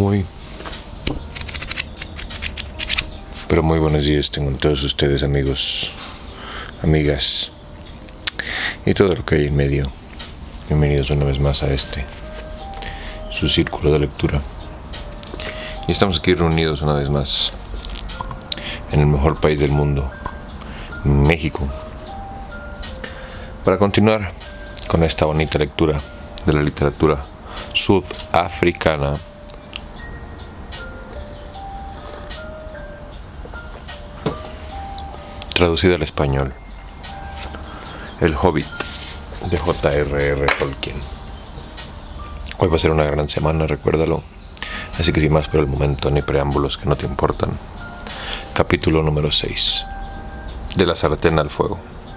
Muy, pero muy buenos días tengan todos ustedes, amigos, amigas y todo lo que hay en medio. Bienvenidos una vez más a su círculo de lectura. Y estamos aquí reunidos una vez más en el mejor país del mundo, México, para continuar con esta bonita lectura de la literatura sudafricana. Traducida al español, El Hobbit, de J.R.R. Tolkien. Hoy va a ser una gran semana, recuérdalo. Así que sin más por el momento, ni preámbulos que no te importan. Capítulo número 6. De la sartén al fuego.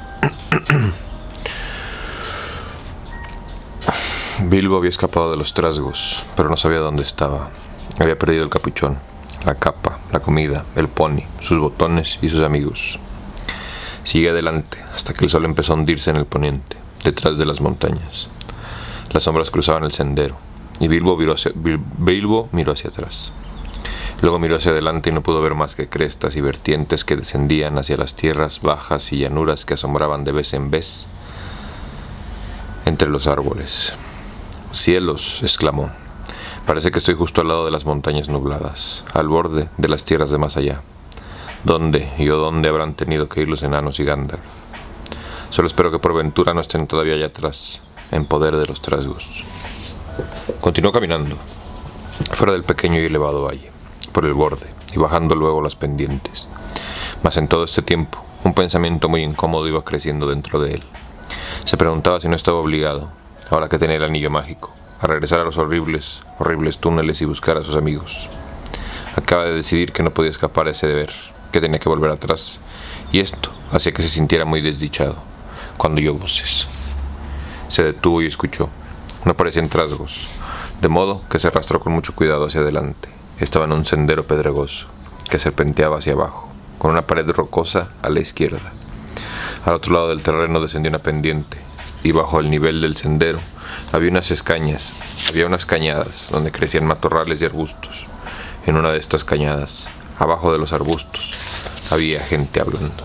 Bilbo había escapado de los trasgos, pero no sabía dónde estaba. Había perdido el capuchón, la capa, la comida, el pony, sus botones y sus amigos. Sigue adelante hasta que el sol empezó a hundirse en el poniente, detrás de las montañas. Las sombras cruzaban el sendero, y Bilbo miró hacia atrás. Luego miró hacia adelante y no pudo ver más que crestas y vertientes que descendían hacia las tierras bajas y llanuras que asombraban de vez en vez entre los árboles. «Cielos», exclamó, «parece que estoy justo al lado de las montañas nubladas, al borde de las tierras de más allá. ¿Dónde y o dónde habrán tenido que ir los enanos y Gandalf? Solo espero que por ventura no estén todavía allá atrás, en poder de los trasgos». Continuó caminando, fuera del pequeño y elevado valle, por el borde, y bajando luego las pendientes. Mas en todo este tiempo, un pensamiento muy incómodo iba creciendo dentro de él. Se preguntaba si no estaba obligado, ahora que tenía el anillo mágico, a regresar a los horribles túneles y buscar a sus amigos. Acaba de decidir que no podía escapar a ese deber, que tenía que volver atrás, y esto hacía que se sintiera muy desdichado, cuando oyó voces. Se detuvo y escuchó. No parecían trasgos, de modo que se arrastró con mucho cuidado hacia adelante. Estaba en un sendero pedregoso, que serpenteaba hacia abajo, con una pared rocosa a la izquierda. Al otro lado del terreno descendía una pendiente, y bajo el nivel del sendero había unas cañadas donde crecían matorrales y arbustos. En una de estas cañadas, abajo de los arbustos, había gente hablando.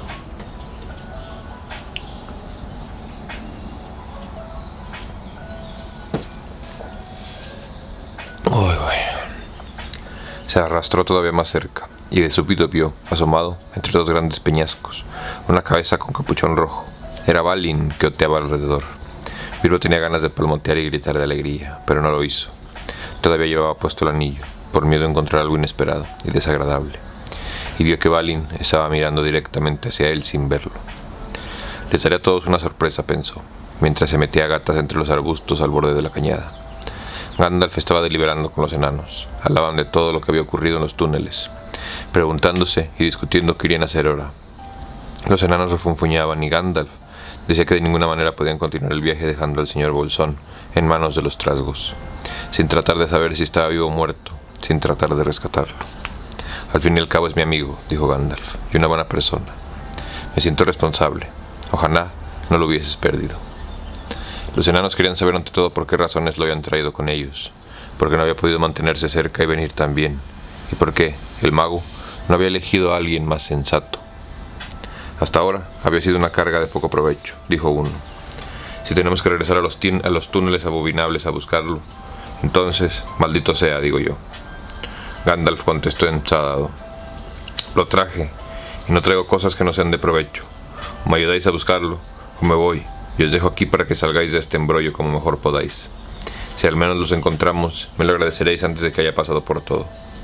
Se arrastró todavía más cerca, y de súbito vio, asomado entre dos grandes peñascos, una cabeza con capuchón rojo. Era Balin, que oteaba alrededor. Bilbo tenía ganas de palmotear y gritar de alegría, pero no lo hizo. Todavía llevaba puesto el anillo, por miedo a encontrar algo inesperado y desagradable, y vio que Balin estaba mirando directamente hacia él sin verlo. Les daría a todos una sorpresa, pensó, mientras se metía a gatas entre los arbustos al borde de la cañada. Gandalf estaba deliberando con los enanos. Hablaban de todo lo que había ocurrido en los túneles, preguntándose y discutiendo qué irían a hacer ahora. Los enanos refunfuñaban y Gandalf decía que de ninguna manera podían continuar el viaje dejando al señor Bolsón en manos de los trasgos, sin tratar de saber si estaba vivo o muerto, sin tratar de rescatarlo. «Al fin y al cabo es mi amigo», dijo Gandalf, «y una buena persona. Me siento responsable. Ojalá no lo hubieses perdido». Los enanos querían saber ante todo por qué razones lo habían traído con ellos, por qué no había podido mantenerse cerca y venir tan bien, y por qué el mago no había elegido a alguien más sensato. «Hasta ahora había sido una carga de poco provecho», dijo uno. «Si tenemos que regresar a los túneles abominables a buscarlo, entonces, maldito sea, digo yo». Gandalf contestó enfadado. «Lo traje, y no traigo cosas que no sean de provecho. O me ayudáis a buscarlo, o me voy, y os dejo aquí para que salgáis de este embrollo como mejor podáis. Si al menos los encontramos, me lo agradeceréis antes de que haya pasado por todo».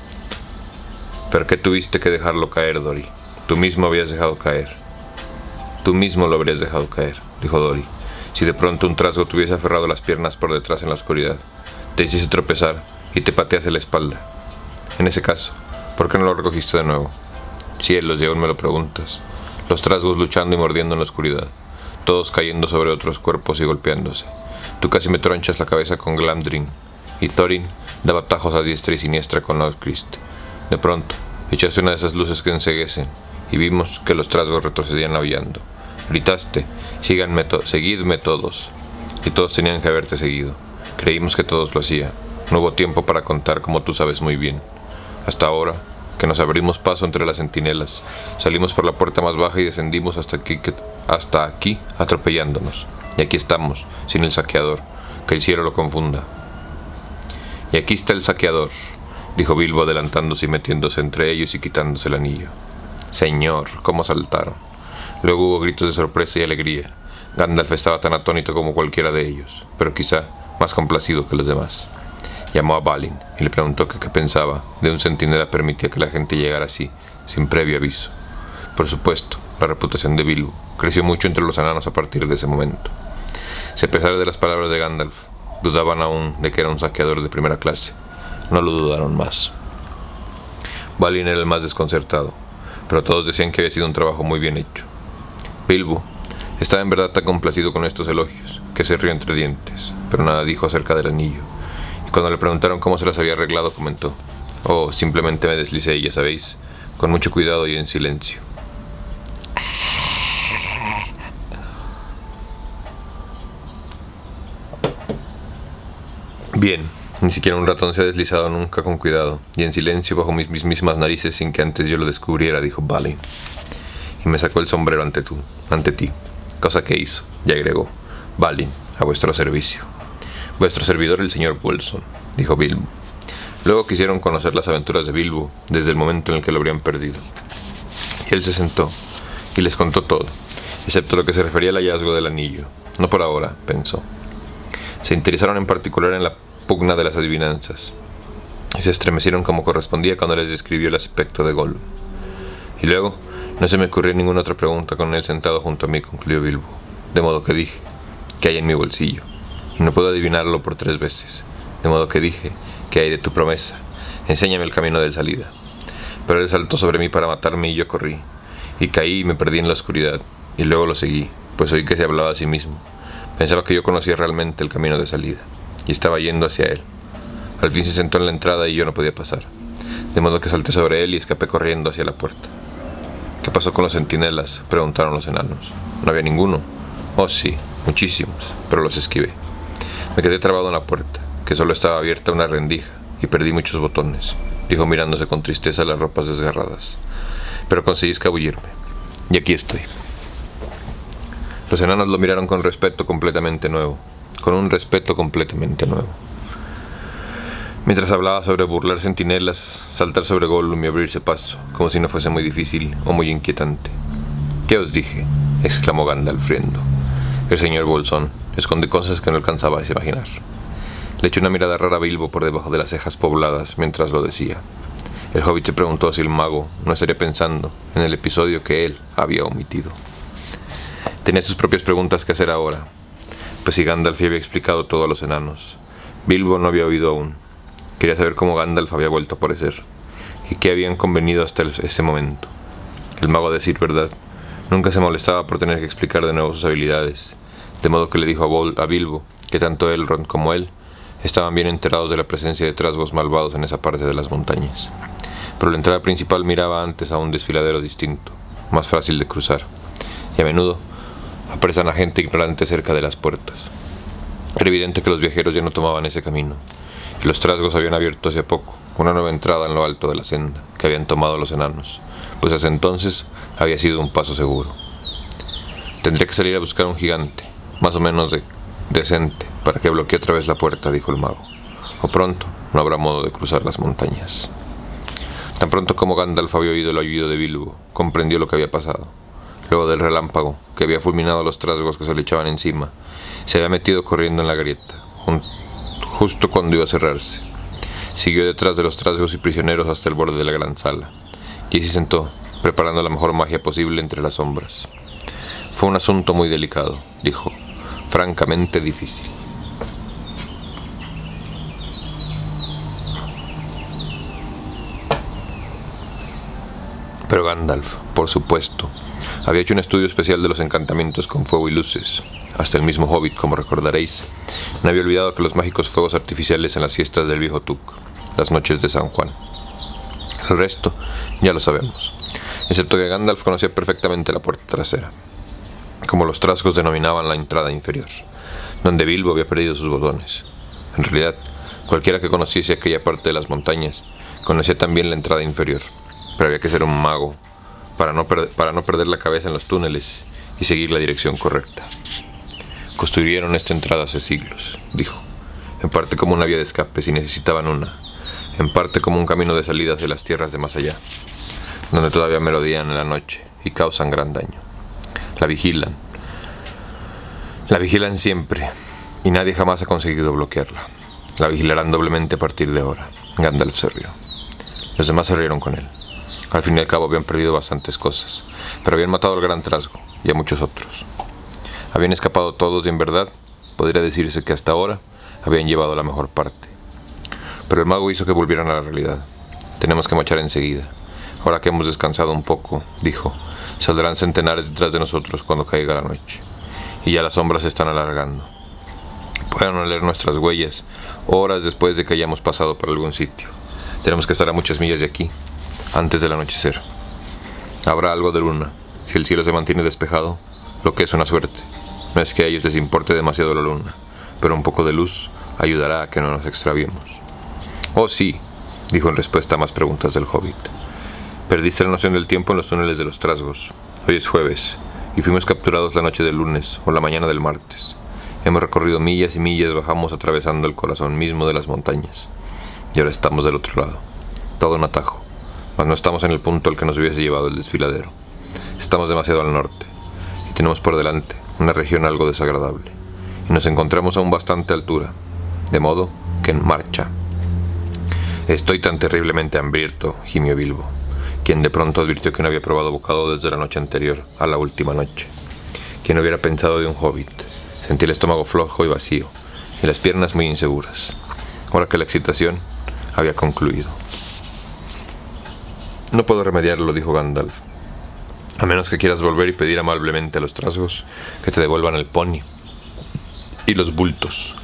«¿Pero qué tuviste que dejarlo caer, Dori? Tú mismo habías dejado caer». «Tú mismo lo habrías dejado caer», dijo Dori, «si de pronto un trasgo te hubiese aferrado las piernas por detrás en la oscuridad, te hiciese tropezar y te patease la espalda. En ese caso, ¿por qué no lo recogiste de nuevo? Cielos, y aún me lo preguntas. Los trasgos luchando y mordiendo en la oscuridad, todos cayendo sobre otros cuerpos y golpeándose. Tú casi me tronchas la cabeza con Glamdring, y Thorin daba tajos a diestra y siniestra con Lauskrist. De pronto, echaste una de esas luces que enceguecen, y vimos que los trasgos retrocedían aullando. Gritaste, seguidme todos, y todos tenían que haberte seguido. Creímos que todos lo hacían, No hubo tiempo para contar, como tú sabes muy bien. Hasta ahora, que nos abrimos paso entre las centinelas, salimos por la puerta más baja y descendimos hasta aquí atropellándonos. Y aquí estamos, sin el saqueador, que el cielo lo confunda. Y aquí está el saqueador, dijo Bilbo adelantándose y metiéndose entre ellos y quitándose el anillo. Señor, cómo saltaron. Luego hubo gritos de sorpresa y alegría. Gandalf estaba tan atónito como cualquiera de ellos, pero quizá más complacido que los demás. Llamó a Balin y le preguntó qué pensaba de un centinela permitía que la gente llegara así, sin previo aviso. Por supuesto, la reputación de Bilbo creció mucho entre los enanos a partir de ese momento. Si a pesar de las palabras de Gandalf, dudaban aún de que era un saqueador de primera clase, no lo dudaron más. Balin era el más desconcertado, pero todos decían que había sido un trabajo muy bien hecho. Bilbo estaba en verdad tan complacido con estos elogios, que se rió entre dientes, pero nada dijo acerca del anillo. Y cuando le preguntaron cómo se las había arreglado, comentó: «Oh, simplemente me deslicé, ya sabéis, con mucho cuidado y en silencio». Bien, ni siquiera un ratón se ha deslizado nunca con cuidado y en silencio bajo mis mismas narices sin que antes yo lo descubriera, dijo Balin. Y me sacó el sombrero ante ti, cosa que hizo, y agregó: Balin, a vuestro servicio. Vuestro servidor el señor Bolson, dijo Bilbo. Luego quisieron conocer las aventuras de Bilbo desde el momento en el que lo habrían perdido. Y él se sentó y les contó todo, excepto lo que se refería al hallazgo del anillo. No por ahora, pensó. Se interesaron en particular en la pugna de las adivinanzas, y se estremecieron como correspondía cuando les describió el aspecto de Gollum. Y luego, no se me ocurrió ninguna otra pregunta con él sentado junto a mí, concluyó Bilbo, de modo que dije: ¿qué hay en mi bolsillo? Y no puedo adivinarlo por 3 veces, de modo que dije: ¿qué hay de tu promesa? Enséñame el camino de salida. Pero él saltó sobre mí para matarme y yo corrí, y caí y me perdí en la oscuridad, y luego lo seguí, pues oí que se hablaba a sí mismo. Pensaba que yo conocía realmente el camino de salida, y estaba yendo hacia él. Al fin se sentó en la entrada y yo no podía pasar, de modo que salté sobre él y escapé corriendo hacia la puerta. ¿Qué pasó con los centinelas?, preguntaron los enanos. ¿No había ninguno? Oh sí, muchísimos, pero los esquivé. Me quedé trabado en la puerta, que solo estaba abierta una rendija, y perdí muchos botones, dijo mirándose con tristeza las ropas desgarradas. Pero conseguí escabullirme, y aquí estoy. Los enanos lo miraron con un respeto completamente nuevo. Mientras hablaba sobre burlar centinelas, saltar sobre Gollum y abrirse paso, como si no fuese muy difícil o muy inquietante. «¿Qué os dije?», exclamó Gandalf riendo. «El señor Bolson esconde cosas que no alcanzabais a imaginar». Le echó una mirada rara a Bilbo por debajo de las cejas pobladas mientras lo decía. El hobbit se preguntó si el mago no estaría pensando en el episodio que él había omitido. Tenía sus propias preguntas que hacer ahora, pues si Gandalf ya había explicado todo a los enanos, Bilbo no había oído aún. Quería saber cómo Gandalf había vuelto a aparecer, y qué habían convenido hasta ese momento. El mago, a decir verdad, nunca se molestaba por tener que explicar de nuevo sus habilidades, de modo que le dijo a Bilbo que tanto Elrond como él estaban bien enterados de la presencia de trasgos malvados en esa parte de las montañas. Pero la entrada principal miraba antes a un desfiladero distinto, más fácil de cruzar, y a menudo apresan a gente ignorante cerca de las puertas. Era evidente que los viajeros ya no tomaban ese camino, y los trasgos habían abierto hace poco una nueva entrada en lo alto de la senda que habían tomado los enanos, pues hasta entonces había sido un paso seguro. Tendría que salir a buscar un gigante, más o menos decente, para que bloquee otra vez la puerta, dijo el mago. O pronto no habrá modo de cruzar las montañas. Tan pronto como Gandalf había oído el aullido de Bilbo, comprendió lo que había pasado. Luego del relámpago, que había fulminado los trasgos que se le echaban encima, se había metido corriendo en la grieta, justo cuando iba a cerrarse. Siguió detrás de los trasgos y prisioneros hasta el borde de la gran sala, y se sentó, preparando la mejor magia posible entre las sombras. Fue un asunto muy delicado, dijo, francamente difícil. Pero Gandalf, por supuesto, había hecho un estudio especial de los encantamientos con fuego y luces. Hasta el mismo hobbit, como recordaréis, no había olvidado que los mágicos fuegos artificiales en las fiestas del viejo Tuk, las noches de San Juan. El resto ya lo sabemos, excepto que Gandalf conocía perfectamente la puerta trasera, como los trasgos denominaban la entrada inferior, donde Bilbo había perdido sus botones. En realidad, Cualquiera que conociese aquella parte de las montañas conocía también la entrada inferior, pero había que ser un mago para no perder la cabeza en los túneles y seguir la dirección correcta. Construyeron esta entrada hace siglos, dijo, en parte como una vía de escape si necesitaban una, en parte como un camino de salida hacia las tierras de más allá, donde todavía merodean en la noche y causan gran daño. La vigilan siempre, y nadie jamás ha conseguido bloquearla. La vigilarán doblemente a partir de ahora. Gandalf se rió. Los demás se rieron con él. Al fin y al cabo habían perdido bastantes cosas, pero habían matado al gran trasgo y a muchos otros. Habían escapado todos y en verdad podría decirse que hasta ahora habían llevado la mejor parte. Pero el mago hizo que volvieran a la realidad. Tenemos que marchar enseguida. Ahora que hemos descansado un poco, dijo, saldrán centenares detrás de nosotros cuando caiga la noche. Y ya las sombras se están alargando. Pueden oler nuestras huellas horas después de que hayamos pasado por algún sitio. Tenemos que estar a muchas millas de aquí, antes del anochecer. Habrá algo de luna, si el cielo se mantiene despejado, lo que es una suerte. No es que a ellos les importe demasiado la luna, pero un poco de luz ayudará a que no nos extraviemos. Oh sí, dijo en respuesta a más preguntas del hobbit. Perdiste la noción del tiempo en los túneles de los trasgos. Hoy es jueves, y fuimos capturados la noche del lunes o la mañana del martes. Hemos recorrido millas y millas, bajamos atravesando el corazón mismo de las montañas. Y ahora estamos del otro lado. Todo un atajo. Mas no estamos en el punto al que nos hubiese llevado el desfiladero. Estamos demasiado al norte. Y tenemos por delante una región algo desagradable. Y nos encontramos a un bastante altura. De modo que en marcha. Estoy tan terriblemente hambriento, gimió Bilbo, quien de pronto advirtió que no había probado bocado desde la noche anterior a la última noche. Quien hubiera pensado de un hobbit. Sentí el estómago flojo y vacío, y las piernas muy inseguras, ahora que la excitación había concluido. No puedo remediarlo, dijo Gandalf, a menos que quieras volver y pedir amablemente a los trasgos que te devuelvan el pony y los bultos.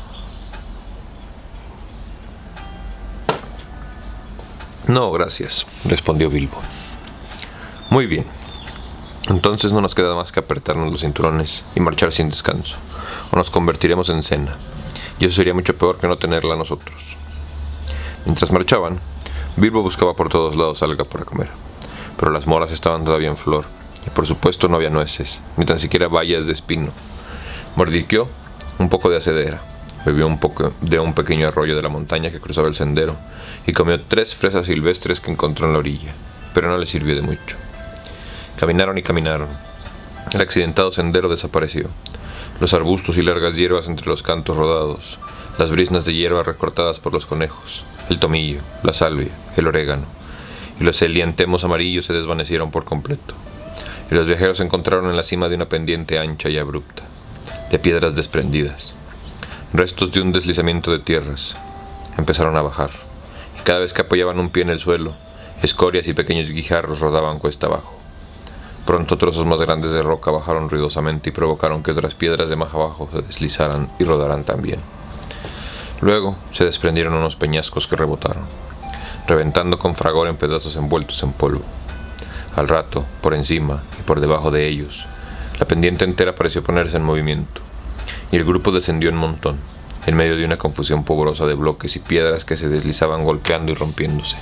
No, gracias, respondió Bilbo. Muy bien. Entonces no nos queda más que apretarnos los cinturones y marchar sin descanso, o nos convertiremos en cena, y eso sería mucho peor que no tenerla nosotros. Mientras marchaban, Bilbo buscaba por todos lados algo para comer, pero las moras estaban todavía en flor, y por supuesto no había nueces, ni tan siquiera bayas de espino. Mordiqueó un poco de acedera, bebió un poco de un pequeño arroyo de la montaña que cruzaba el sendero, y comió 3 fresas silvestres que encontró en la orilla, pero no le sirvió de mucho. Caminaron y caminaron. El accidentado sendero desapareció. Los arbustos y largas hierbas entre los cantos rodados, las briznas de hierba recortadas por los conejos, el tomillo, la salvia, el orégano, y los heliantemos amarillos se desvanecieron por completo. Y los viajeros se encontraron en la cima de una pendiente ancha y abrupta, de piedras desprendidas, restos de un deslizamiento de tierras. Empezaron a bajar, y cada vez que apoyaban un pie en el suelo, escorias y pequeños guijarros rodaban cuesta abajo. Pronto trozos más grandes de roca bajaron ruidosamente y provocaron que otras piedras de más abajo se deslizaran y rodaran también. Luego se desprendieron unos peñascos que rebotaron, reventando con fragor en pedazos envueltos en polvo. Al rato, por encima y por debajo de ellos, la pendiente entera pareció ponerse en movimiento, y el grupo descendió en montón, en medio de una confusión pavorosa de bloques y piedras que se deslizaban golpeando y rompiéndose.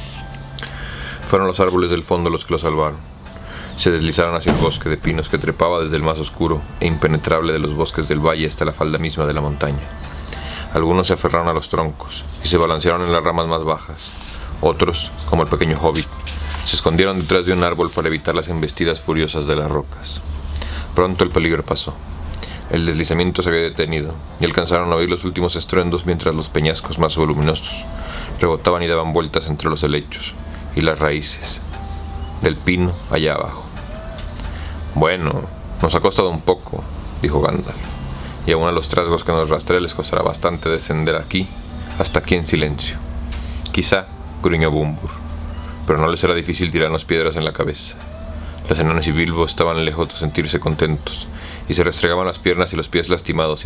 Fueron los árboles del fondo los que lo salvaron. Se deslizaron hacia el bosque de pinos que trepaba desde el más oscuro e impenetrable de los bosques del valle hasta la falda misma de la montaña. Algunos se aferraron a los troncos y se balancearon en las ramas más bajas. Otros, como el pequeño hobbit, se escondieron detrás de un árbol para evitar las embestidas furiosas de las rocas. Pronto el peligro pasó. El deslizamiento se había detenido y alcanzaron a oír los últimos estruendos mientras los peñascos más voluminosos rebotaban y daban vueltas entre los helechos y las raíces del pino allá abajo. Bueno, nos ha costado un poco, dijo Gandalf, y aún a los trasgos que nos rastrean les costará bastante descender hasta aquí en silencio. Quizá, gruñó Bumbur, pero no les será difícil tirarnos piedras en la cabeza. Los enanos y Bilbo estaban lejos de sentirse contentos, y se restregaban las piernas y los pies lastimados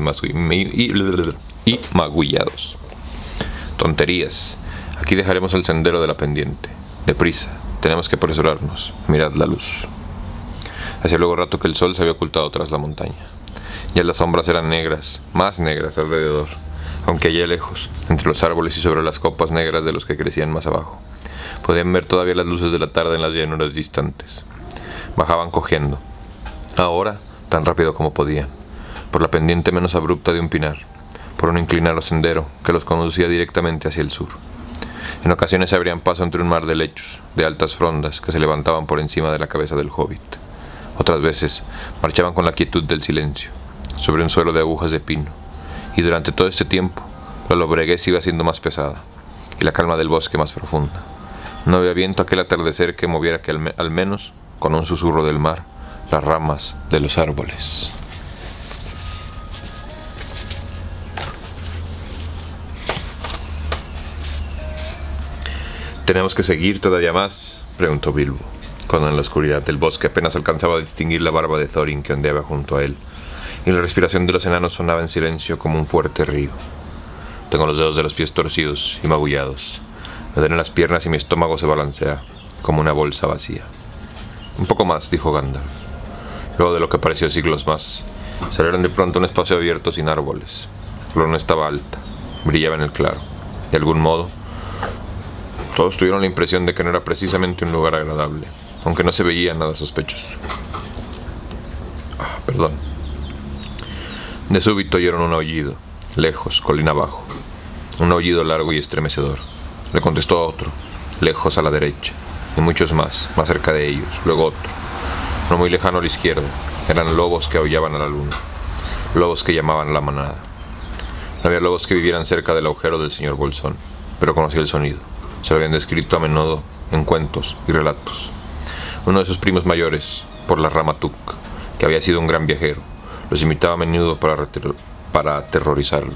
y magullados. Tonterías. Aquí dejaremos el sendero de la pendiente. Deprisa, tenemos que apresurarnos. Mirad la luz. Hacía luego rato que el sol se había ocultado tras la montaña. Ya las sombras eran negras, más negras alrededor, aunque allá lejos, entre los árboles y sobre las copas negras de los que crecían más abajo, podían ver todavía las luces de la tarde en las llanuras distantes. Bajaban cogiendo, ahora tan rápido como podían, por la pendiente menos abrupta de un pinar, por un inclinado sendero que los conducía directamente hacia el sur. En ocasiones se abrían paso entre un mar de lechos, de altas frondas que se levantaban por encima de la cabeza del hobbit. Otras veces marchaban con la quietud del silencio, sobre un suelo de agujas de pino, y durante todo este tiempo la lobreguez iba siendo más pesada, y la calma del bosque más profunda. No había viento aquel atardecer que moviera que al menos, con un susurro del mar, las ramas de los árboles. «¿Tenemos que seguir todavía más?», preguntó Bilbo, cuando en la oscuridad del bosque apenas alcanzaba a distinguir la barba de Thorin que ondeaba junto a él, y la respiración de los enanos sonaba en silencio como un fuerte río. «Tengo los dedos de los pies torcidos y magullados. Me duelen las piernas y mi estómago se balancea como una bolsa vacía». «Un poco más», dijo Gandalf. Luego de lo que pareció siglos más, salieron de pronto a un espacio abierto sin árboles. La luna estaba alta, brillaba en el claro. De algún modo, todos tuvieron la impresión de que no era precisamente un lugar agradable, aunque no se veía nada sospechoso. Perdón. De súbito oyeron un aullido, lejos, colina abajo. Un aullido largo y estremecedor. Le contestó otro, lejos a la derecha, y muchos más cerca de ellos, luego otro. No muy lejano a la izquierda, eran lobos que aullaban a la luna, lobos que llamaban a la manada. No había lobos que vivieran cerca del agujero del señor Bolsón, pero conocía el sonido. Se lo habían descrito a menudo en cuentos y relatos. Uno de sus primos mayores, por la rama Tuk, que había sido un gran viajero, los imitaba a menudo para aterrorizarlo.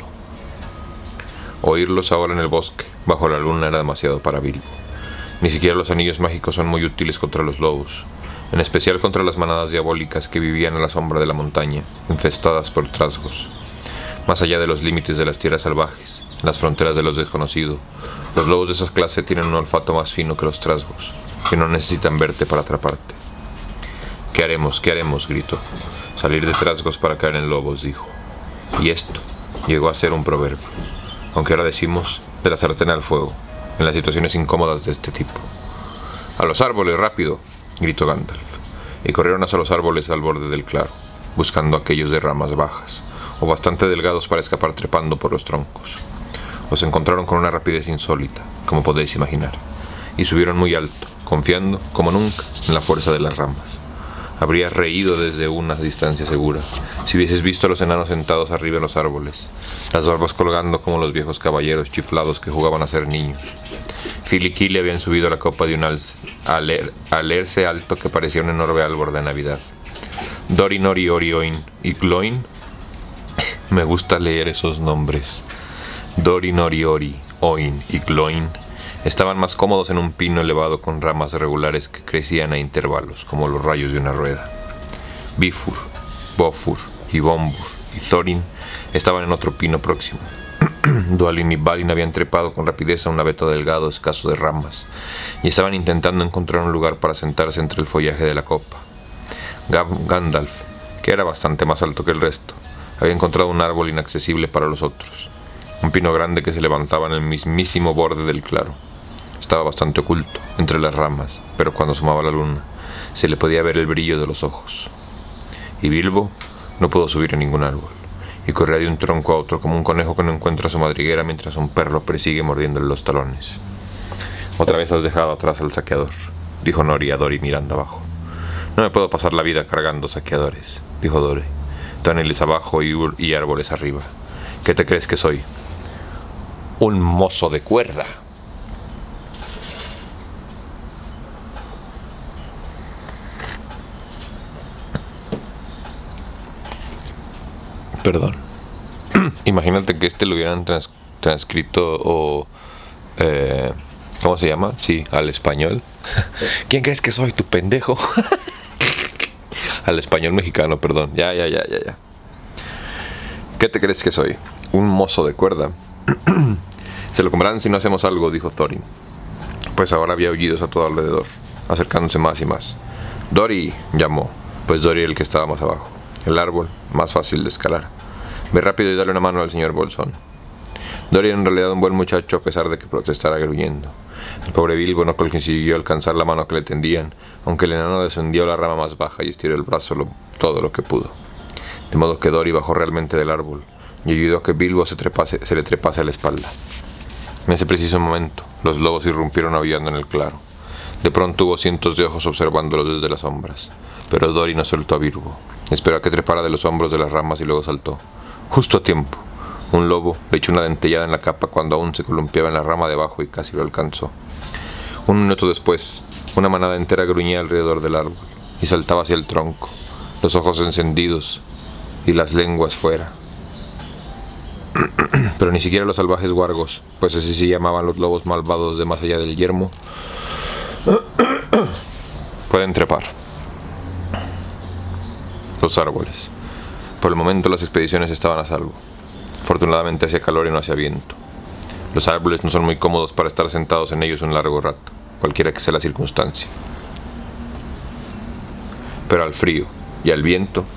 Oírlos ahora en el bosque, bajo la luna, era demasiado para Bilbo. Ni siquiera los anillos mágicos son muy útiles contra los lobos, en especial contra las manadas diabólicas que vivían a la sombra de la montaña, infestadas por trasgos. Más allá de los límites de las tierras salvajes, en las fronteras de los desconocidos, los lobos de esa clase tienen un olfato más fino que los trasgos, que no necesitan verte para atraparte. «¿Qué haremos? ¿Qué haremos?», gritó. «Salir de trasgos para caer en lobos», dijo. Y esto llegó a ser un proverbio, aunque ahora decimos de la sartén al fuego, en las situaciones incómodas de este tipo. «¡A los árboles, rápido!», gritó Gandalf, y corrieron hacia los árboles al borde del claro, buscando aquellos de ramas bajas, o bastante delgados para escapar trepando por los troncos. Los encontraron con una rapidez insólita, como podéis imaginar, y subieron muy alto, confiando, como nunca, en la fuerza de las ramas. Habrías reído desde una distancia segura si hubieses visto a los enanos sentados arriba en los árboles, las barbas colgando como los viejos caballeros chiflados que jugaban a ser niños. Phil y Kili habían subido a la copa de un alerce alto que parecía un enorme árbol de Navidad. Dori, Nori, Ori, Oin y Gloin. Me gusta leer esos nombres. Dori, Nori, Ori, Oin y Gloin estaban más cómodos en un pino elevado con ramas regulares que crecían a intervalos, como los rayos de una rueda. Bifur, Bofur y Bombur y Thorin estaban en otro pino próximo. Dwalin y Balin habían trepado con rapidez a un abeto delgado escaso de ramas y estaban intentando encontrar un lugar para sentarse entre el follaje de la copa. Gandalf, que era bastante más alto que el resto, había encontrado un árbol inaccesible para los otros, un pino grande que se levantaba en el mismísimo borde del claro. Estaba bastante oculto entre las ramas, pero cuando asomaba la luna se le podía ver el brillo de los ojos. Y Bilbo no pudo subir a ningún árbol, y corría de un tronco a otro como un conejo que no encuentra su madriguera mientras un perro persigue mordiéndole los talones. «Otra vez has dejado atrás al saqueador», dijo Nori a Dori mirando abajo. «No me puedo pasar la vida cargando saqueadores», dijo Dori. «Toneles abajo y árboles arriba. ¿Qué te crees que soy? Un mozo de cuerda». Perdón. Imagínate que lo hubieran transcrito o... ¿cómo se llama? Sí, al español. ¿Quién crees que soy, tu pendejo? Al español mexicano, perdón. Ya. ¿Qué te crees que soy? Un mozo de cuerda. Se lo comerán si no hacemos algo, dijo Thorin. Pues ahora había aullidos a todo alrededor, acercándose más y más. «Dori», llamó, pues Dori era el que estaba más abajo. El árbol, más fácil de escalar. «Ve rápido y dale una mano al señor Bolsón». Dory era en realidad un buen muchacho a pesar de que protestara gruñendo. El pobre Bilbo no consiguió alcanzar la mano que le tendían, aunque el enano descendió a la rama más baja y estiró el brazo todo lo que pudo. De modo que Dory bajó realmente del árbol y ayudó a que Bilbo se le trepase a la espalda. En ese preciso momento, los lobos irrumpieron aullando en el claro. De pronto hubo cientos de ojos observándolos desde las sombras, pero Dory no soltó a Bilbo. Esperó a que trepara de los hombros de las ramas y luego saltó. Justo a tiempo. Un lobo le echó una dentellada en la capa cuando aún se columpiaba en la rama debajo y casi lo alcanzó. Un minuto después, una manada entera gruñía alrededor del árbol y saltaba hacia el tronco, los ojos encendidos y las lenguas fuera. Pero ni siquiera los salvajes guargos, pues así se llamaban los lobos malvados de más allá del yermo, pueden trepar los árboles. Por el momento las expediciones estaban a salvo. Afortunadamente hacía calor y no hacía viento. Los árboles no son muy cómodos para estar sentados en ellos un largo rato, cualquiera que sea la circunstancia. Pero al frío y al viento,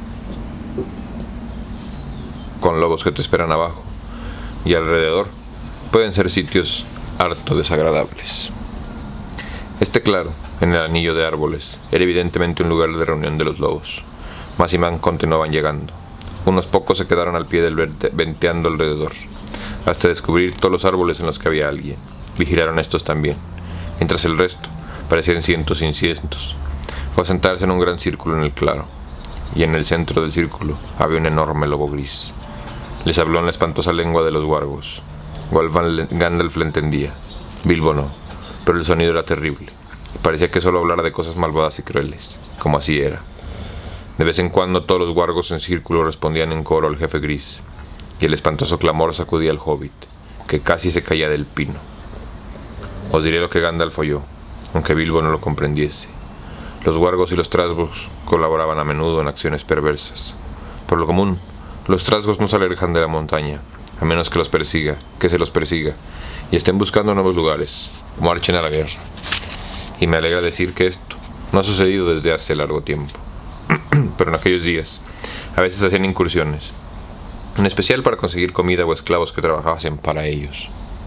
con lobos que te esperan abajo y alrededor, pueden ser sitios harto desagradables. Este claro, en el anillo de árboles, era evidentemente un lugar de reunión de los lobos. Mas y Man continuaban llegando. Unos pocos se quedaron al pie del venteando alrededor, hasta descubrir todos los árboles en los que había alguien. Vigilaron estos también, mientras el resto, parecían cientos y cientos, fue a sentarse en un gran círculo en el claro, y en el centro del círculo había un enorme lobo gris. Les habló en la espantosa lengua de los wargos. Gandalf le entendía, Bilbo no, pero el sonido era terrible, y parecía que solo hablara de cosas malvadas y crueles, como así era. De vez en cuando todos los wargos en círculo respondían en coro al jefe gris, y el espantoso clamor sacudía al hobbit, que casi se caía del pino. Os diré lo que Gandalf oyó, aunque Bilbo no lo comprendiese. Los wargos y los trasgos colaboraban a menudo en acciones perversas. Por lo común, los trasgos no se alejan de la montaña, a menos que se los persiga, y estén buscando nuevos lugares, o marchen a la guerra. Y me alegra decir que esto no ha sucedido desde hace largo tiempo. Pero en aquellos días, a veces hacían incursiones, en especial para conseguir comida o esclavos que trabajasen para ellos.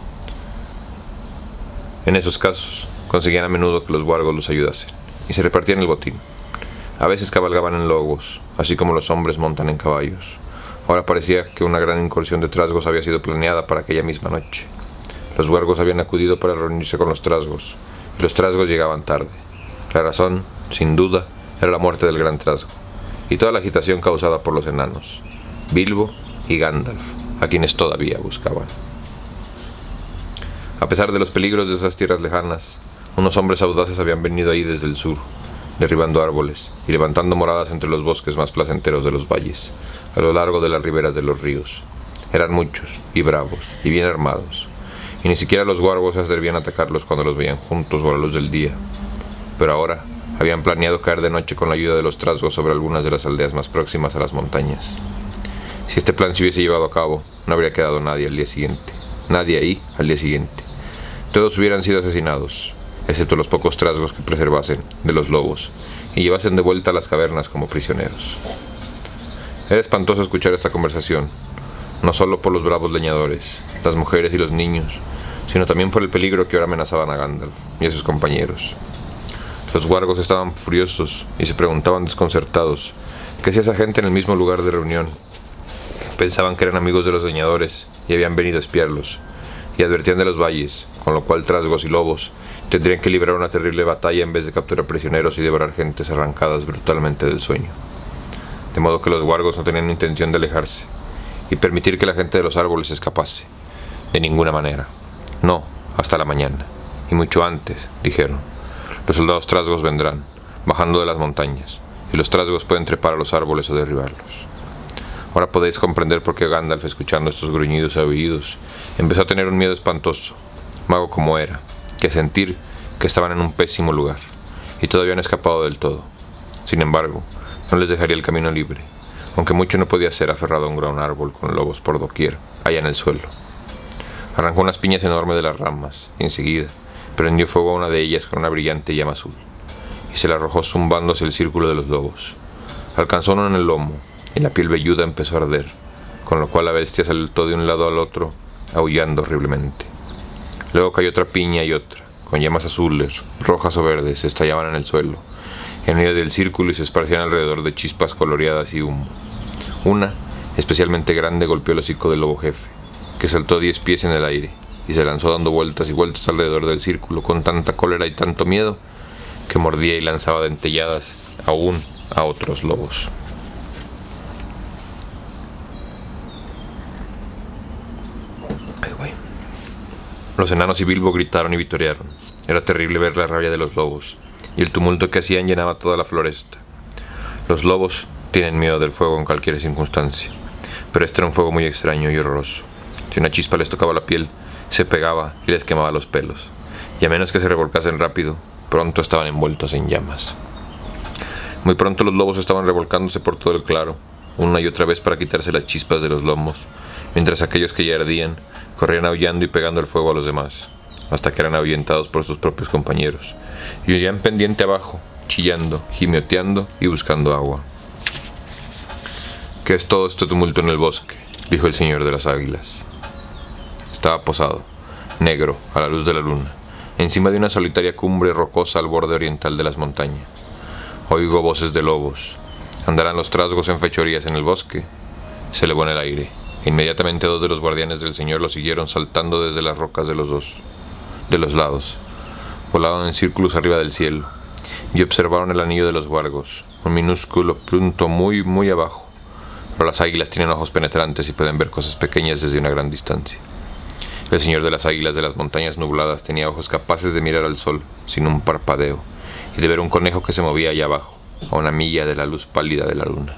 En esos casos, conseguían a menudo que los wargos los ayudasen, y se repartían el botín. A veces cabalgaban en lobos, así como los hombres montan en caballos. Ahora parecía que una gran incursión de trasgos había sido planeada para aquella misma noche. Los wargos habían acudido para reunirse con los trasgos, y los trasgos llegaban tarde. La razón, sin duda, era la muerte del gran trasgo, y toda la agitación causada por los enanos, Bilbo y Gandalf, a quienes todavía buscaban. A pesar de los peligros de esas tierras lejanas, unos hombres audaces habían venido ahí desde el sur, derribando árboles y levantando moradas entre los bosques más placenteros de los valles, a lo largo de las riberas de los ríos. Eran muchos, y bravos, y bien armados, y ni siquiera los wargos se atrevían a atacarlos cuando los veían juntos o a la luz del día. Pero ahora habían planeado caer de noche con la ayuda de los trasgos sobre algunas de las aldeas más próximas a las montañas. Si este plan se hubiese llevado a cabo, no habría quedado nadie al día siguiente. Nadie ahí al día siguiente. Todos hubieran sido asesinados, excepto los pocos trasgos que preservasen de los lobos y llevasen de vuelta a las cavernas como prisioneros. Era espantoso escuchar esta conversación, no solo por los bravos leñadores, las mujeres y los niños, sino también por el peligro que ahora amenazaban a Gandalf y a sus compañeros. Los wargos estaban furiosos y se preguntaban desconcertados qué hacía esa gente en el mismo lugar de reunión. Pensaban que eran amigos de los leñadores y habían venido a espiarlos, y advertían de los valles, con lo cual trasgos y lobos tendrían que librar una terrible batalla en vez de capturar prisioneros y devorar gentes arrancadas brutalmente del sueño. De modo que los wargos no tenían intención de alejarse y permitir que la gente de los árboles escapase. De ninguna manera. No, hasta la mañana. Y mucho antes, dijeron. Los soldados trasgos vendrán, bajando de las montañas, y los trasgos pueden trepar a los árboles o derribarlos. Ahora podéis comprender por qué Gandalf, escuchando estos gruñidos y aullidos, empezó a tener un miedo espantoso, mago como era, que sentir que estaban en un pésimo lugar, y todavía no escapado del todo. Sin embargo, no les dejaría el camino libre, aunque mucho no podía ser aferrado a un gran árbol con lobos por doquier, allá en el suelo. Arrancó unas piñas enormes de las ramas, y enseguida prendió fuego a una de ellas con una brillante llama azul, y se la arrojó zumbando hacia el círculo de los lobos. Alcanzó uno en el lomo, y la piel velluda empezó a arder, con lo cual la bestia saltó de un lado al otro aullando horriblemente. Luego cayó otra piña y otra, con llamas azules, rojas o verdes, estallaban en el suelo, en medio del círculo, y se esparcían alrededor de chispas coloreadas y humo. Una, especialmente grande, golpeó el hocico del lobo jefe, que saltó 10 pies en el aire, y se lanzó dando vueltas y vueltas alrededor del círculo con tanta cólera y tanto miedo que mordía y lanzaba dentelladas aún a otros lobos. Los enanos y Bilbo gritaron y vitorearon. Era terrible ver la rabia de los lobos, y el tumulto que hacían llenaba toda la floresta. Los lobos tienen miedo del fuego en cualquier circunstancia, pero este era un fuego muy extraño y horroroso. Si una chispa les tocaba la piel, se pegaba y les quemaba los pelos, y a menos que se revolcasen rápido, pronto estaban envueltos en llamas. Muy pronto los lobos estaban revolcándose por todo el claro, una y otra vez para quitarse las chispas de los lomos, mientras aquellos que ya ardían corrían aullando y pegando el fuego a los demás, hasta que eran ahuyentados por sus propios compañeros, y huían pendiente abajo, chillando, gimoteando y buscando agua. ¿Qué es todo este tumulto en el bosque?, dijo el señor de las águilas. Estaba posado, negro, a la luz de la luna, encima de una solitaria cumbre rocosa al borde oriental de las montañas. Oigo voces de lobos. ¿Andarán los trasgos en fechorías en el bosque? Se elevó en el aire. Inmediatamente 2 de los guardianes del señor lo siguieron saltando desde las rocas de los lados. Volaban en círculos arriba del cielo y observaron el anillo de los guargos, un minúsculo punto muy, muy abajo. Pero las águilas tienen ojos penetrantes y pueden ver cosas pequeñas desde una gran distancia. El señor de las águilas de las montañas nubladas tenía ojos capaces de mirar al sol sin un parpadeo y de ver un conejo que se movía allá abajo, a una milla de la luz pálida de la luna.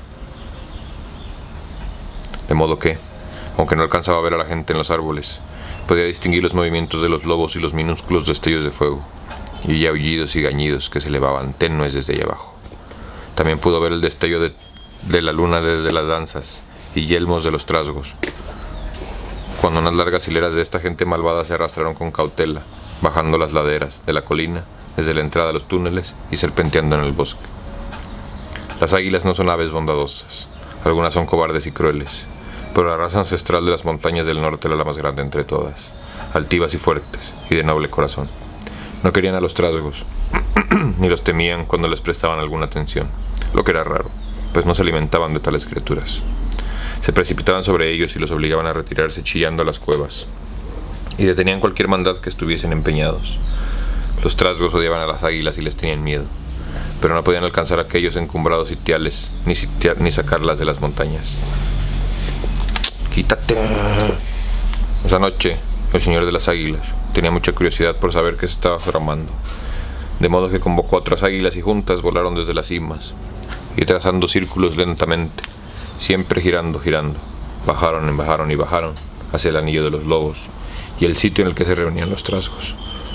De modo que, aunque no alcanzaba a ver a la gente en los árboles, podía distinguir los movimientos de los lobos y los minúsculos destellos de fuego, y oía aullidos y gañidos que se elevaban tenues desde allá abajo. También pudo ver el destello de la luna desde las danzas y yelmos de los trasgos, cuando unas largas hileras de esta gente malvada se arrastraron con cautela, bajando las laderas de la colina, desde la entrada de los túneles y serpenteando en el bosque. Las águilas no son aves bondadosas, algunas son cobardes y crueles, pero la raza ancestral de las montañas del norte era la más grande entre todas, altivas y fuertes, y de noble corazón. No querían a los trasgos, ni los temían cuando les prestaban alguna atención, lo que era raro, pues no se alimentaban de tales criaturas. Se precipitaban sobre ellos y los obligaban a retirarse chillando a las cuevas, y detenían cualquier maldad que estuviesen empeñados. Los trasgos odiaban a las águilas y les tenían miedo, pero no podían alcanzar a aquellos encumbrados sitiales, ni sacarlas de las montañas. ¡Quítate! Esa noche, el señor de las águilas tenía mucha curiosidad por saber qué se estaba tramando, de modo que convocó a otras águilas y juntas volaron desde las cimas, y trazando círculos lentamente, siempre girando, bajaron y bajaron hacia el anillo de los lobos y el sitio en el que se reunían los trasgos.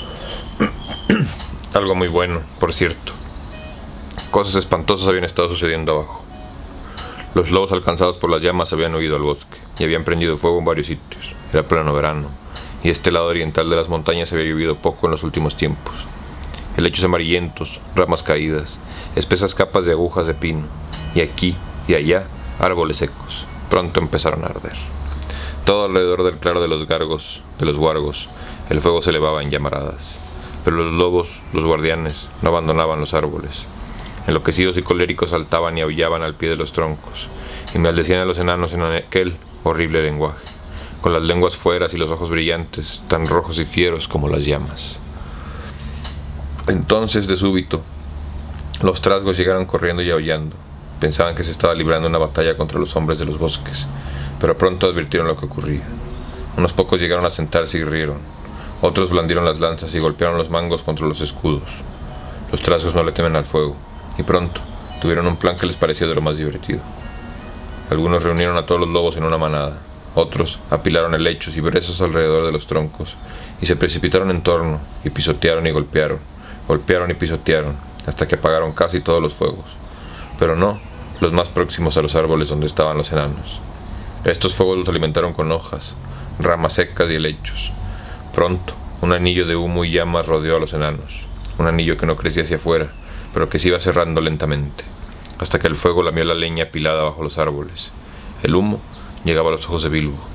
Algo muy bueno, por cierto. Cosas espantosas habían estado sucediendo abajo. Los lobos, alcanzados por las llamas, habían huido al bosque y habían prendido fuego en varios sitios. Era pleno verano, y este lado oriental de las montañas había llovido poco en los últimos tiempos. Helechos amarillentos, ramas caídas, espesas capas de agujas de pino, y aquí y allá árboles secos. Pronto empezaron a arder. Todo alrededor del claro de los guargos, el fuego se elevaba en llamaradas. Pero los lobos, los guardianes, no abandonaban los árboles. Enloquecidos y coléricos saltaban y aullaban al pie de los troncos, y maldecían a los enanos en aquel horrible lenguaje, con las lenguas fueras y los ojos brillantes, tan rojos y fieros como las llamas. Entonces, de súbito, los trasgos llegaron corriendo y aullando. Pensaban que se estaba librando una batalla contra los hombres de los bosques, pero pronto advirtieron lo que ocurría. Unos pocos llegaron a sentarse y rieron. Otros blandieron las lanzas y golpearon los mangos contra los escudos. Los trasgos no le temen al fuego, y pronto tuvieron un plan que les parecía de lo más divertido. Algunos reunieron a todos los lobos en una manada, otros apilaron helechos y brezos alrededor de los troncos, y se precipitaron en torno, y pisotearon y golpearon y pisotearon, hasta que apagaron casi todos los fuegos, pero no los más próximos a los árboles donde estaban los enanos. Estos fuegos los alimentaron con hojas, ramas secas y helechos. Pronto, un anillo de humo y llamas rodeó a los enanos, un anillo que no crecía hacia afuera, pero que se iba cerrando lentamente, hasta que el fuego lamió la leña apilada bajo los árboles. El humo llegaba a los ojos de Bilbo,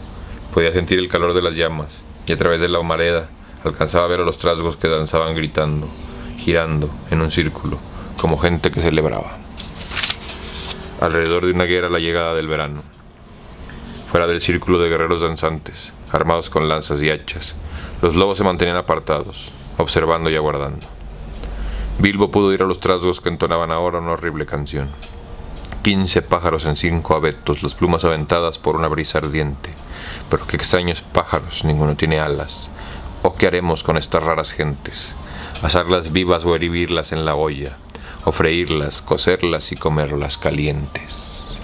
Podía sentir el calor de las llamas, y a través de la humareda alcanzaba a ver a los trasgos que danzaban gritando, girando en un círculo, como gente que celebraba. Alrededor de una hoguera la llegada del verano. Fuera del círculo de guerreros danzantes, armados con lanzas y hachas, los lobos se mantenían apartados, observando y aguardando. Bilbo pudo oír a los trasgos que entonaban ahora una horrible canción. 15 pájaros en 5 abetos, las plumas aventadas por una brisa ardiente. Pero qué extraños pájaros, ninguno tiene alas. ¿O qué haremos con estas raras gentes? ¿Asarlas vivas o hervirlas en la olla? ¿O freírlas, cocerlas y comerlas calientes?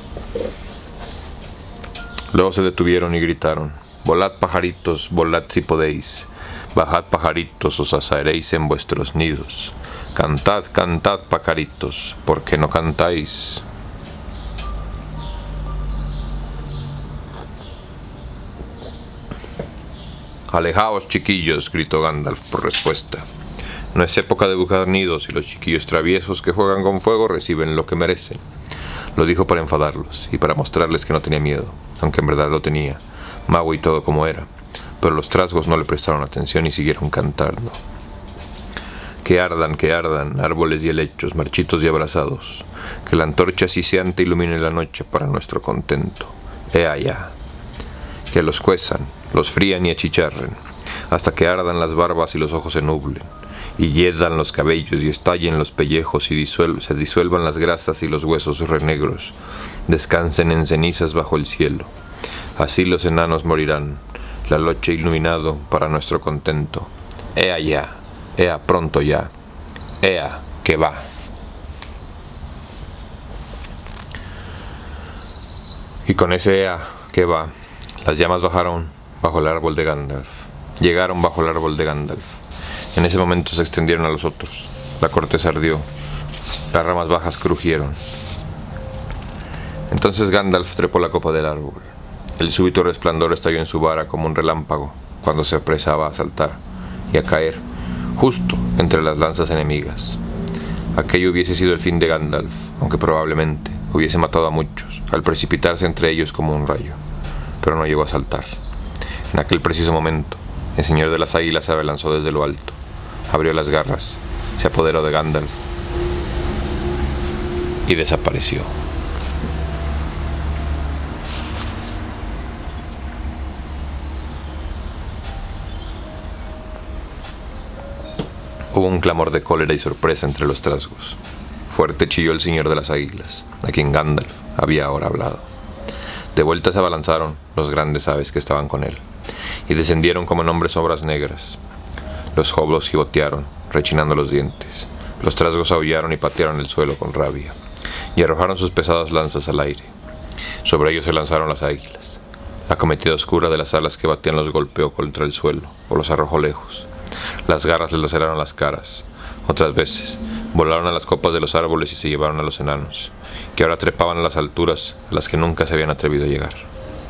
Luego se detuvieron y gritaron: volad, pajaritos, volad si podéis. Bajad, pajaritos, os asaréis en vuestros nidos. Cantad, cantad, pajaritos, ¿por qué no cantáis? Alejaos, chiquillos, gritó Gandalf por respuesta. No es época de buscar nidos y los chiquillos traviesos que juegan con fuego reciben lo que merecen. Lo dijo para enfadarlos y para mostrarles que no tenía miedo, aunque en verdad lo tenía, mago y todo como era. Pero los trasgos no le prestaron atención y siguieron cantando. Que ardan, árboles y helechos, marchitos y abrasados, que la antorcha siseante ilumine la noche para nuestro contento. Ea ya. Que los cuezan, los frían y achicharren, hasta que ardan las barbas y los ojos se nublen, y hiedan los cabellos y estallen los pellejos y se disuelvan las grasas y los huesos renegros, descansen en cenizas bajo el cielo. Así los enanos morirán, la noche iluminado para nuestro contento. Ea ya, ea pronto ya, ea que va. Y con ese ea que va, las llamas bajaron bajo el árbol de Gandalf. Llegaron bajo el árbol de Gandalf. En ese momento se extendieron a los otros. La corteza ardió. Las ramas bajas crujieron. Entonces Gandalf trepó la copa del árbol. El súbito resplandor estalló en su vara como un relámpago cuando se apresaba a saltar y a caer justo entre las lanzas enemigas. Aquello hubiese sido el fin de Gandalf, aunque probablemente hubiese matado a muchos al precipitarse entre ellos como un rayo. Pero no llegó a saltar. En aquel preciso momento, el Señor de las Águilas se abalanzó desde lo alto, abrió las garras, se apoderó de Gandalf y desapareció. Hubo un clamor de cólera y sorpresa entre los trasgos. Fuerte chilló el Señor de las Águilas, a quien Gandalf había ahora hablado. De vuelta se abalanzaron los grandes aves que estaban con él, y descendieron como en hombres obras negras. Los hoblos gibotearon, rechinando los dientes. Los trasgos aullaron y patearon el suelo con rabia, y arrojaron sus pesadas lanzas al aire. Sobre ellos se lanzaron las águilas. La cometida oscura de las alas que batían los golpeó contra el suelo, o los arrojó lejos. Las garras les laceraron las caras. Otras veces volaron a las copas de los árboles y se llevaron a los enanos, que ahora trepaban a las alturas a las que nunca se habían atrevido a llegar.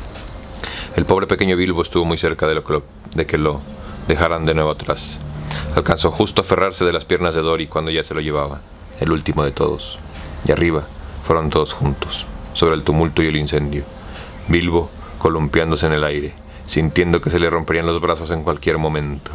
El pobre pequeño Bilbo estuvo muy cerca de que lo dejaran de nuevo atrás. Alcanzó justo a aferrarse de las piernas de Dori cuando ya se lo llevaba, el último de todos. Y arriba fueron todos juntos, sobre el tumulto y el incendio. Bilbo columpiándose en el aire, sintiendo que se le romperían los brazos en cualquier momento.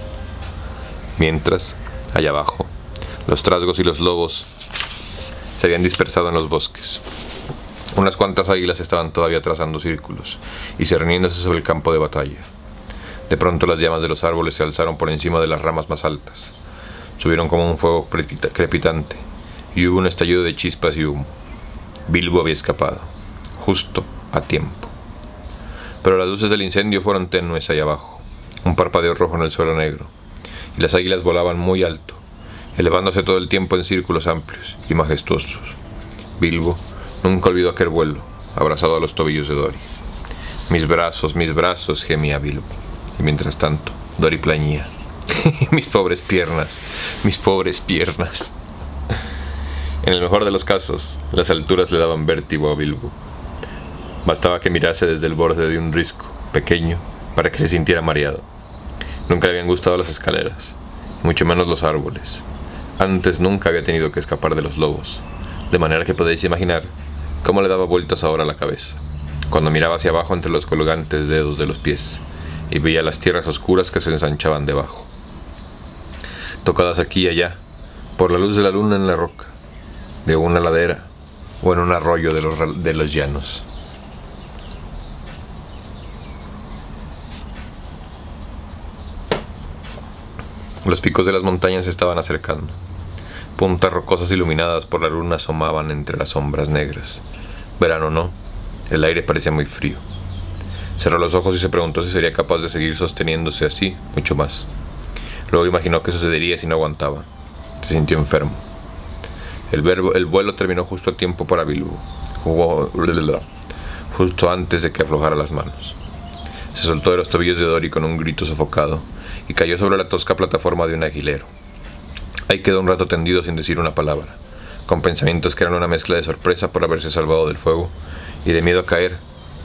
Mientras, allá abajo, los trasgos y los lobos se habían dispersado en los bosques. Unas cuantas águilas estaban todavía trazando círculos y cerniéndose sobre el campo de batalla. De pronto las llamas de los árboles se alzaron por encima de las ramas más altas. Subieron como un fuego crepitante y hubo un estallido de chispas y humo. Bilbo había escapado, justo a tiempo. Pero las luces del incendio fueron tenues allá abajo, un parpadeo rojo en el suelo negro, y las águilas volaban muy alto, elevándose todo el tiempo en círculos amplios y majestuosos. Bilbo nunca olvidó aquel vuelo, abrazado a los tobillos de Dori. Mis brazos, gemía Bilbo. Y mientras tanto, Dori plañía. Mis pobres piernas, mis pobres piernas. En el mejor de los casos, las alturas le daban vértigo a Bilbo. Bastaba que mirase desde el borde de un risco pequeño para que se sintiera mareado. Nunca le habían gustado las escaleras, mucho menos los árboles. Antes nunca había tenido que escapar de los lobos, de manera que podéis imaginar cómo le daba vueltas ahora la cabeza, cuando miraba hacia abajo entre los colgantes dedos de los pies, y veía las tierras oscuras que se ensanchaban debajo, tocadas aquí y allá por la luz de la luna en la roca, de una ladera o en un arroyo de los llanos. Los picos de las montañas se estaban acercando. Puntas rocosas iluminadas por la luna asomaban entre las sombras negras. Verano no, el aire parecía muy frío. Cerró los ojos y se preguntó si sería capaz de seguir sosteniéndose así mucho más. Luego imaginó qué sucedería si no aguantaba. Se sintió enfermo. El vuelo terminó justo a tiempo para Bilbo, justo antes de que aflojara las manos. Se soltó de los tobillos de Dori con un grito sofocado y cayó sobre la tosca plataforma de un aguilero. Ahí quedó un rato tendido sin decir una palabra, con pensamientos que eran una mezcla de sorpresa por haberse salvado del fuego y de miedo a caer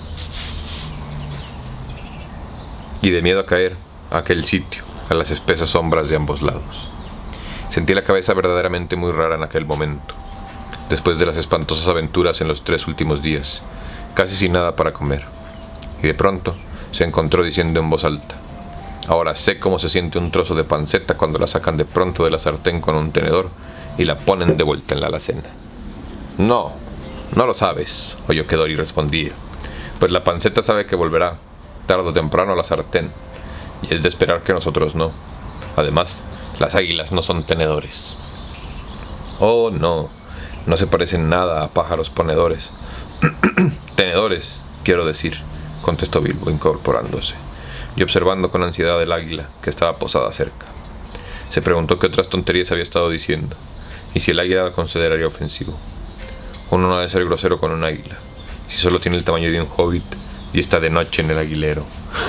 a aquel sitio, a las espesas sombras de ambos lados. Sentí la cabeza verdaderamente muy rara en aquel momento, después de las espantosas aventuras en los 3 últimos días, casi sin nada para comer, y de pronto se encontró diciendo en voz alta: ahora sé cómo se siente un trozo de panceta cuando la sacan de pronto de la sartén con un tenedor y la ponen de vuelta en la alacena. No lo sabes, oyó que Dori respondía, pues la panceta sabe que volverá, tarde o temprano, a la sartén, y es de esperar que nosotros no. Además, las águilas no son tenedores. Oh, no se parecen nada a pájaros ponedores. Tenedores, quiero decir, contestó Bilbo, incorporándose y observando con ansiedad el águila que estaba posada cerca. Se preguntó qué otras tonterías había estado diciendo, y si el águila la consideraría ofensivo. Uno no debe ser grosero con un águila, si solo tiene el tamaño de un hobbit y está de noche en el aguilero.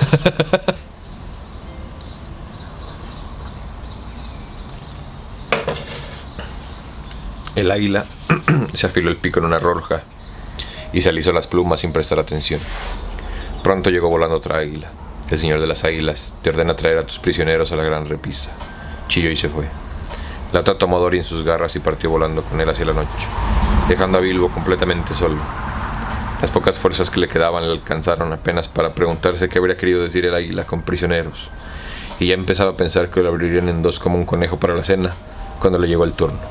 El águila se afiló el pico en una roja y se alisó las plumas sin prestar atención. Pronto llegó volando otra águila. El señor de las águilas te ordena traer a tus prisioneros a la gran repisa. Chilló y se fue. La otra tomó a Dori en sus garras y partió volando con él hacia la noche, dejando a Bilbo completamente solo. Las pocas fuerzas que le quedaban le alcanzaron apenas para preguntarse qué habría querido decir el águila con prisioneros, y ya empezaba a pensar que lo abrirían en dos como un conejo para la cena cuando le llegó el turno.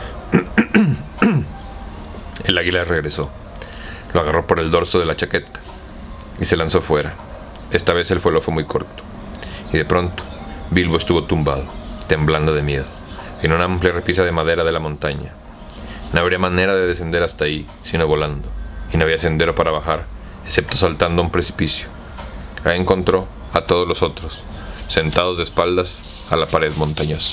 El águila regresó, lo agarró por el dorso de la chaqueta y se lanzó fuera. Esta vez el vuelo fue muy corto, y de pronto Bilbo estuvo tumbado, temblando de miedo, en una amplia repisa de madera de la montaña. No habría manera de descender hasta ahí, sino volando, y no había sendero para bajar, excepto saltando a un precipicio. Ahí encontró a todos los otros, sentados de espaldas a la pared montañosa.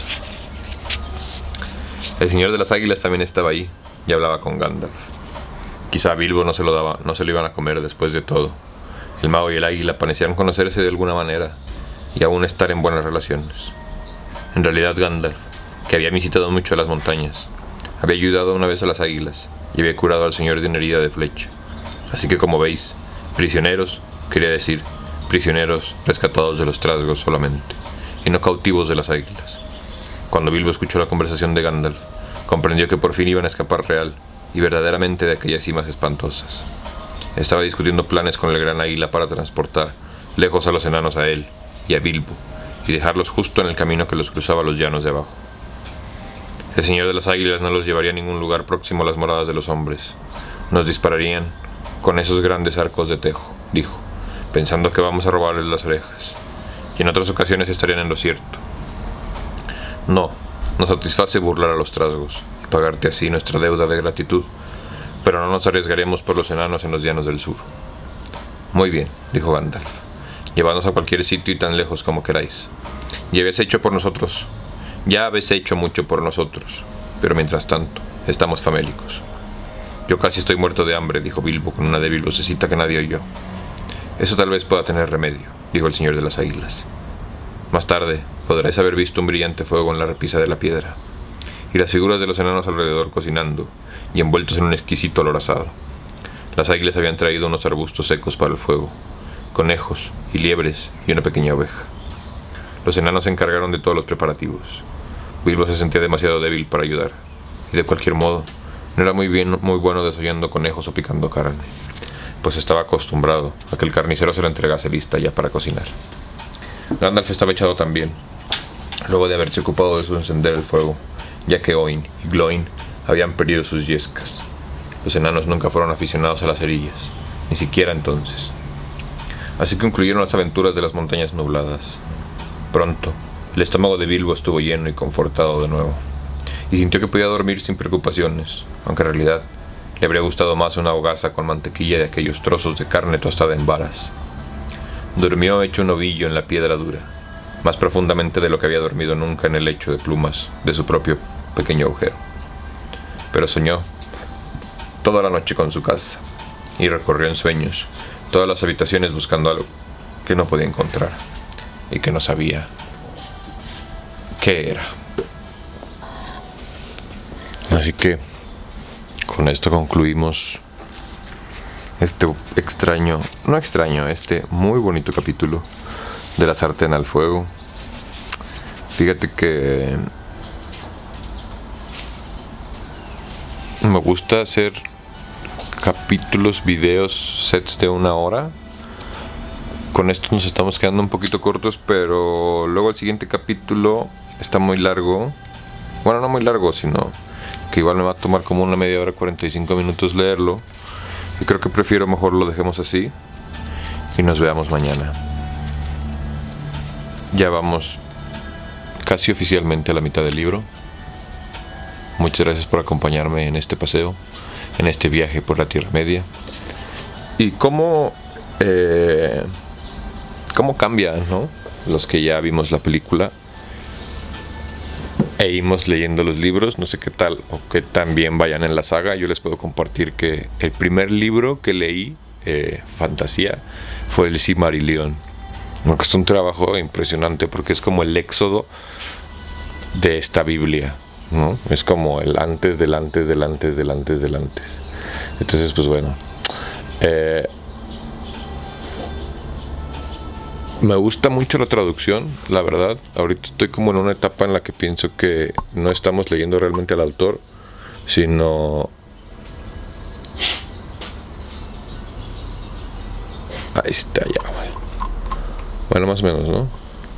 El señor de las águilas también estaba ahí, y hablaba con Gandalf. Quizá a Bilbo no se lo iban a comer después de todo. El mago y el águila parecían conocerse de alguna manera, y aún estar en buenas relaciones. En realidad Gandalf, que había visitado mucho las montañas, había ayudado una vez a las águilas, y había curado al señor de una herida de flecha. Así que, como veis, prisioneros, quería decir, prisioneros rescatados de los trasgos solamente, y no cautivos de las águilas. Cuando Bilbo escuchó la conversación de Gandalf, comprendió que por fin iban a escapar real y verdaderamente de aquellas cimas espantosas. Estaba discutiendo planes con el gran águila para transportar lejos a los enanos a él y a Bilbo, y dejarlos justo en el camino que los cruzaba los llanos de abajo. El señor de las águilas no los llevaría a ningún lugar próximo a las moradas de los hombres. Nos dispararían con esos grandes arcos de tejo, dijo, pensando que vamos a robarles las orejas, y en otras ocasiones estarían en lo cierto. No, nos satisface burlar a los trasgos y pagarte así nuestra deuda de gratitud, pero no nos arriesgaremos por los enanos en los llanos del sur. Muy bien, dijo Gandalf, llevadnos a cualquier sitio y tan lejos como queráis. Ya habéis hecho mucho por nosotros, pero mientras tanto, estamos famélicos. Yo casi estoy muerto de hambre, dijo Bilbo con una débil vocecita que nadie oyó. Eso tal vez pueda tener remedio, dijo el señor de las águilas. Más tarde podréis haber visto un brillante fuego en la repisa de la piedra, y las figuras de los enanos alrededor cocinando y envueltos en un exquisito olor asado. Las águilas habían traído unos arbustos secos para el fuego, conejos y liebres y una pequeña oveja. Los enanos se encargaron de todos los preparativos. Bilbo se sentía demasiado débil para ayudar, y de cualquier modo no era muy bueno desollando conejos o picando carne. pues estaba acostumbrado a que el carnicero se lo entregase lista ya para cocinar. Gandalf estaba echado también, luego de haberse ocupado de encender el fuego, ya que Oin y Glóin habían perdido sus yescas. Los enanos nunca fueron aficionados a las cerillas, ni siquiera entonces. Así concluyeron las aventuras de las montañas nubladas. Pronto, el estómago de Bilbo estuvo lleno y confortado de nuevo, y sintió que podía dormir sin preocupaciones, aunque en realidad le habría gustado más una hogaza con mantequilla de aquellos trozos de carne tostada en varas. Durmió hecho un ovillo en la piedra dura, más profundamente de lo que había dormido nunca en el lecho de plumas de su propio pequeño agujero. Pero soñó toda la noche con su casa, y recorrió en sueños todas las habitaciones buscando algo que no podía encontrar, y que no sabía qué era. Así que con esto concluimos este este muy bonito capítulo de la sartén al fuego. Fíjate que me gusta hacer capítulos, videos, sets de 1 hora. Con esto nos estamos quedando un poquito cortos, pero luego el siguiente capítulo está muy largo. Bueno, no muy largo, sino que igual me va a tomar como una media hora, 45 minutos leerlo. Y creo que prefiero mejor lo dejemos así y nos veamos mañana. Ya vamos casi oficialmente a la mitad del libro. Muchas gracias por acompañarme en este paseo, en este viaje por la Tierra Media. Y cómo cambia, ¿no? Los que ya vimos la película e íbamos leyendo los libros, no sé qué tal o qué tan bien vayan en la saga. Yo les puedo compartir que el primer libro que leí, fantasía, fue el Silmarillion. Es un trabajo impresionante porque es como el éxodo de esta Biblia, ¿no? Es como el antes del antes del antes del antes del antes. Entonces, pues bueno, me gusta mucho la traducción, la verdad. Ahorita estoy como en una etapa en la que pienso que no estamos leyendo realmente al autor, sino ahí está ya, güey. Bueno, más o menos, ¿no?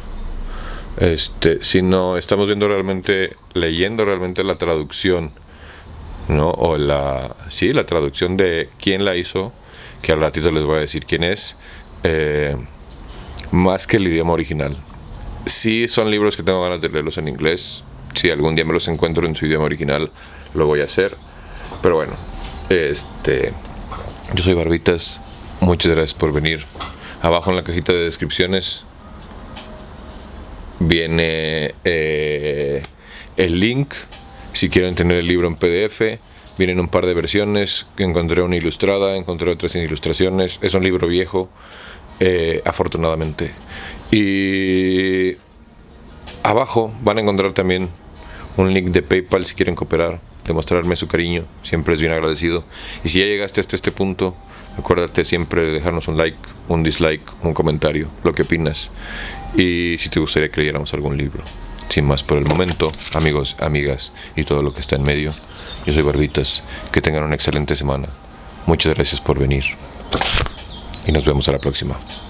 Sino estamos leyendo realmente la traducción, ¿no? O la traducción de quién la hizo, que al ratito les voy a decir quién es, más que el idioma original. Sí, son libros que tengo ganas de leerlos en inglés. Si algún día me los encuentro en su idioma original, lo voy a hacer. Pero bueno, yo soy Barbitas. Muchas gracias por venir. Abajo en la cajita de descripciones viene el link. Si quieren tener el libro en PDF, vienen un par de versiones. Encontré una ilustrada, encontré otras sin ilustraciones. Es un libro viejo, afortunadamente. Y abajo van a encontrar también un link de PayPal si quieren cooperar, demostrarme su cariño. Siempre es bien agradecido. Y si ya llegaste hasta este punto, acuérdate siempre de dejarnos un like, un dislike, un comentario, lo que opinas. Y si te gustaría que leyéramos algún libro. Sin más por el momento, amigos, amigas y todo lo que está en medio, yo soy Barbitas. Que tengan una excelente semana. Muchas gracias por venir. Y nos vemos a la próxima.